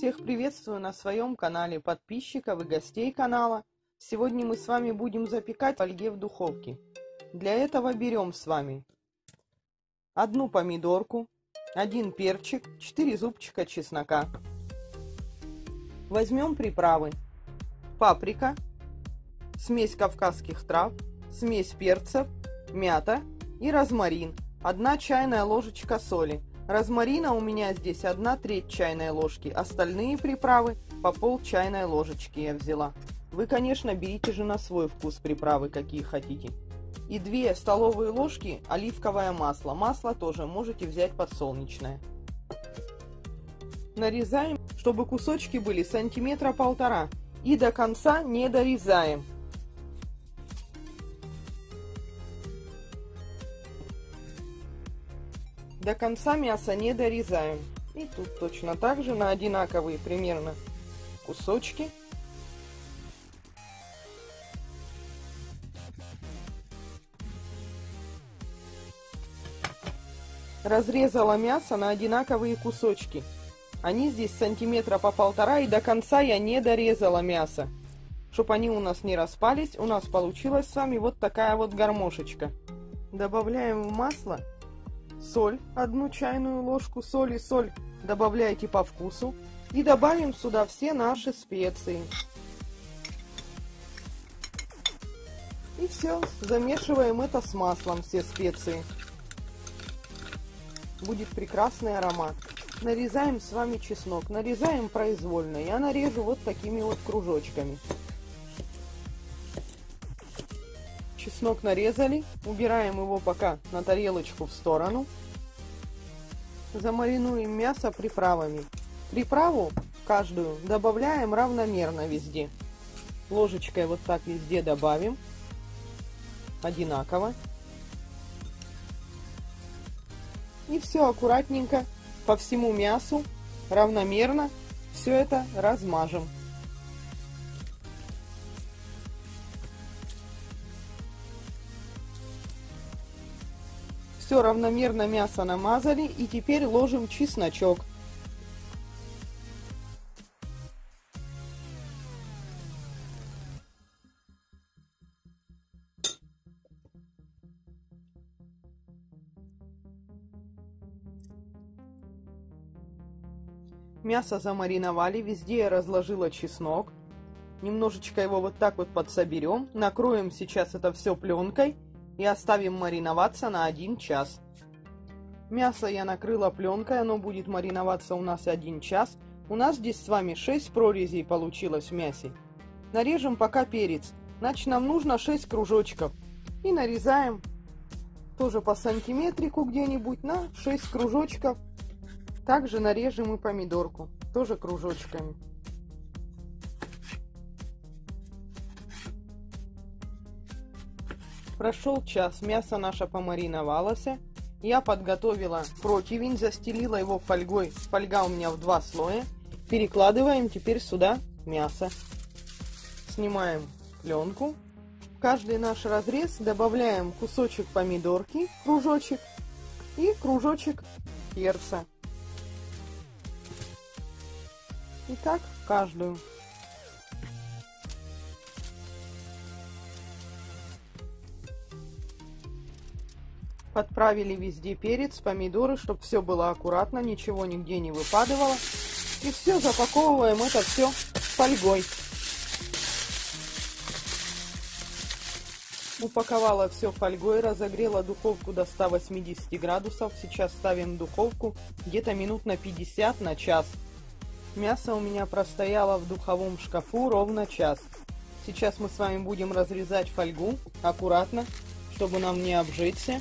Всех приветствую на своем канале, подписчиков и гостей канала. Сегодня мы с вами будем запекать в фольге в духовке. Для этого берем с вами одну помидорку, один перчик, 4 зубчика чеснока. Возьмем приправы: паприка, смесь кавказских трав, смесь перцев, мята и розмарин, 1 чайная ложечка соли. Розмарина у меня здесь 1/3 чайной ложки, остальные приправы по пол чайной ложечки я взяла. Вы, конечно, берите же на свой вкус приправы, какие хотите. И 2 столовые ложки оливковое масло. Масло тоже можете взять подсолнечное. Нарезаем, чтобы кусочки были 1-1,5 сантиметра, и до конца не дорезаем. До конца мясо не дорезаем. И тут точно так же на одинаковые примерно кусочки. Разрезала мясо на одинаковые кусочки. Они здесь 1,5 сантиметра, и до конца я не дорезала мясо, чтобы они у нас не распались. У нас получилась с вами вот такая вот гармошечка. Добавляем в масло соль, 1 чайную ложку соли. Соль добавляйте по вкусу. И добавим сюда все наши специи. И все, замешиваем это с маслом, все специи. Будет прекрасный аромат. Нарезаем с вами чеснок. Нарезаем произвольно. Я нарежу вот такими вот кружочками. Чеснок нарезали. Убираем его пока на тарелочку в сторону. Замаринуем мясо приправами. Приправу каждую добавляем равномерно везде. Ложечкой вот так везде добавим. Одинаково. И все аккуратненько по всему мясу равномерно все это размажем. Все равномерно мясо намазали, и теперь ложим чесночок. Мясо замариновали, везде я разложила чеснок. Немножечко его вот так вот подсоберем. Накроем сейчас это все пленкой и оставим мариноваться на 1 час. Мясо я накрыла пленкой, оно будет мариноваться у нас 1 час. У нас здесь с вами 6 прорезей получилось в мясе. Нарежем пока перец. Значит, нам нужно 6 кружочков. И нарезаем тоже по сантиметрику где-нибудь на 6 кружочков. Также нарежем и помидорку, тоже кружочками. Прошел час, мясо наше помариновалось. Я подготовила противень, застелила его фольгой. Фольга у меня в 2 слоя. Перекладываем теперь сюда мясо. Снимаем пленку. В каждый наш разрез добавляем кусочек помидорки, кружочек, и кружочек перца. И так каждую. Подправили везде перец, помидоры, чтобы все было аккуратно, ничего нигде не выпадывало. И все, запаковываем это все фольгой. Упаковала все фольгой, разогрела духовку до 180 градусов. Сейчас ставим духовку где-то минут на 50, на час. Мясо у меня простояло в духовом шкафу ровно час. Сейчас мы с вами будем разрезать фольгу аккуратно, чтобы нам не обжечься.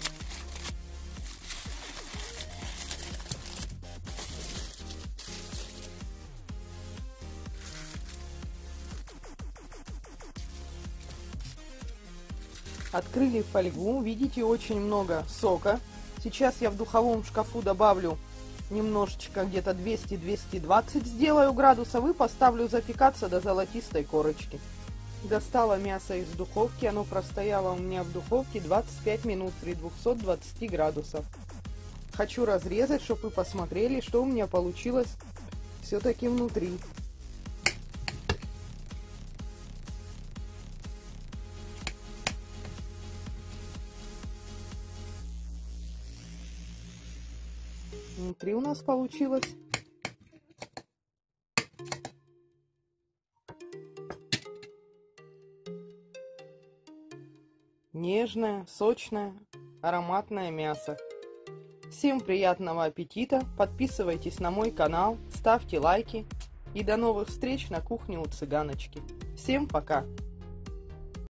Открыли фольгу, видите, очень много сока. Сейчас я в духовом шкафу добавлю немножечко, где-то 200-220 сделаю градусов, и поставлю запекаться до золотистой корочки. Достала мясо из духовки, оно простояло у меня в духовке 25 минут при 220 градусов. Хочу разрезать, чтобы вы посмотрели, что у меня получилось все-таки внутри. Внутри у нас получилось. Нежное, сочное, ароматное мясо. Всем приятного аппетита, подписывайтесь на мой канал, ставьте лайки и до новых встреч на кухне у цыганочки. Всем пока!